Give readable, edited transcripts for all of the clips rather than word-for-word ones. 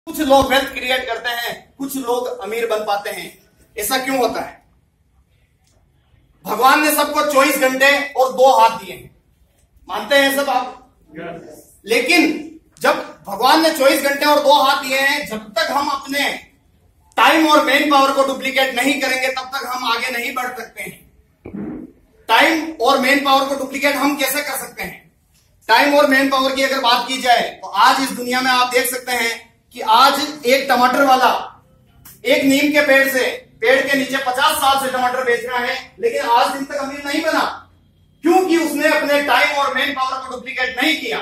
कुछ लोग wealth create करते हैं, कुछ लोग अमीर बन पाते हैं। ऐसा क्यों होता है? भगवान ने सबको 24 घंटे और 2 हाथ दिए हैं, मानते हैं सब आप? लेकिन जब भगवान ने 24 घंटे और 2 हाथ दिए हैं, जब तक हम अपने टाइम और मेन पावर को डुप्लीकेट नहीं करेंगे तब तक हम आगे नहीं बढ़ सकते हैं। टाइम और मेन पावर को डुप्लीकेट हम कैसे कर सकते हैं? टाइम और मेन पावर की अगर बात की जाए तो आज इस दुनिया में आप देख सकते हैं कि आज एक टमाटर वाला एक नीम के पेड़ के नीचे 50 साल से टमाटर बेच रहा है, लेकिन आज दिन तक अमीर नहीं बना, क्योंकि उसने अपने टाइम और मेन पावर को डुप्लीकेट नहीं किया।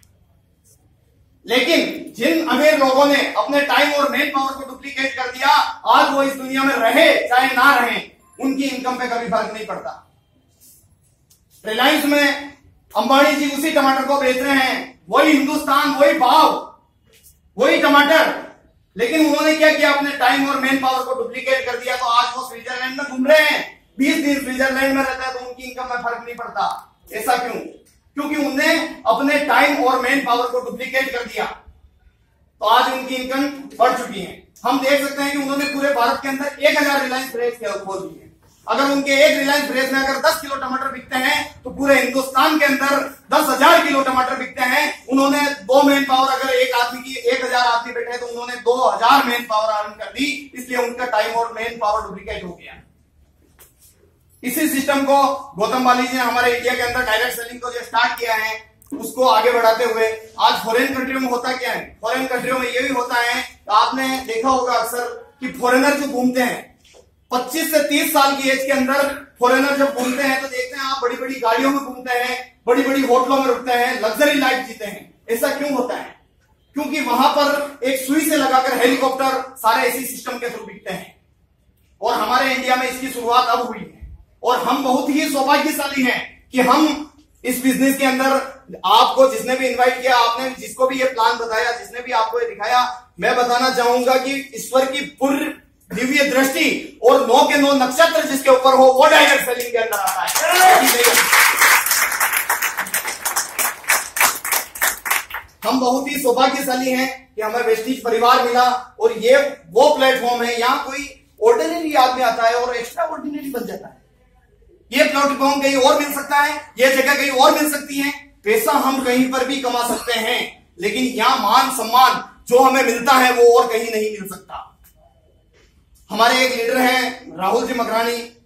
लेकिन जिन अमीर लोगों ने अपने टाइम और मेन पावर को डुप्लीकेट कर दिया, आज वो इस दुनिया में रहे चाहे ना रहे, उनकी इनकम पे कभी फर्क नहीं पड़ता। रिलायंस में अंबानी जी उसी टमाटर को बेच रहे हैं, वही हिंदुस्तान, वही भाव, वही टमाटर, लेकिन उन्होंने क्या किया? अपने टाइम और मेन पावर को डुप्लीकेट कर दिया। तो आज वो स्विट्जरलैंड में घूम रहे हैं, 20 दिन स्विट्जरलैंड में रहता है तो उनकी इनकम में फर्क नहीं पड़ता। ऐसा क्यों? क्योंकि उन्होंने अपने टाइम और मेन पावर को डुप्लीकेट कर दिया, तो आज उनकी इनकम बढ़ चुकी है। हम देख सकते हैं कि उन्होंने पूरे भारत के अंदर 1000 रिलायंस फ्रेश खोल दी है। अगर उनके एक रिलायंस फ्रेश में अगर 10 किलो टमाटर बिकते हैं तो पूरे हिंदुस्तान के अंदर 10,000 किलो टमाटर बिकते हैं। उन्होंने 2 मेन पावर, अगर एक आदमी की 1000 आदमी बैठे तो उन्होंने 2000 मेन पावर अर्न कर दी, इसलिए उनका टाइम और मेन पावर डुप्लीकेट हो गया। इसी सिस्टम को गौतम बाली जी ने हमारे इंडिया के अंदर डायरेक्ट सेलिंग को जो स्टार्ट किया है, उसको आगे बढ़ाते हुए आज फॉरेन कंट्रियों में होता क्या है? फॉरेन कंट्रियों में ये भी होता है, तो आपने देखा होगा अक्सर कि फॉरेनर जो घूमते हैं 25 से 30 साल की एज के अंदर, फॉरेनर जब घूमते हैं तो देखते हैं आप बड़ी बड़ी गाड़ियों में घूमते हैं, बड़ी बड़ी होटलों में रुकते हैं, लग्जरी लाइफ जीते हैं। ऐसा क्यों होता है? क्योंकि वहां पर एक सुई से लगाकर हेलीकॉप्टर सारे इसी सिस्टम के थ्रू बिकते हैं। और हमारे इंडिया में इसकी शुरुआत अब हुई है, और हम बहुत ही सौभाग्यशाली हैं कि हम इस बिजनेस के अंदर, आपको जिसने भी इनवाइट किया, आपने जिसको भी ये प्लान बताया, जिसने भी आपको ये दिखाया, मैं बताना चाहूंगा कि ईश्वर की पूर्ण दिव्य दृष्टि और 9 के 9 नक्षत्र जिसके ऊपर हो, वो डायरेक्ट सेलिंग के अंदर आता है। हम बहुत ही सौभाग्यशाली हैं कि हमें वेस्टीज परिवार मिला, और ये वो प्लेटफॉर्म है, यहां कोई ऑर्डिनरी आदमी आता है और एक्स्ट्रा ऑर्डिनरी बन जाता है। ये प्लेटफॉर्म कहीं और मिल सकता है, ये जगह कहीं और मिल सकती है, पैसा हम कहीं पर भी कमा सकते हैं, लेकिन यहां मान सम्मान जो हमें मिलता है वो और कहीं नहीं मिल सकता। हमारे एक लीडर हैं राहुल जी मकरानी,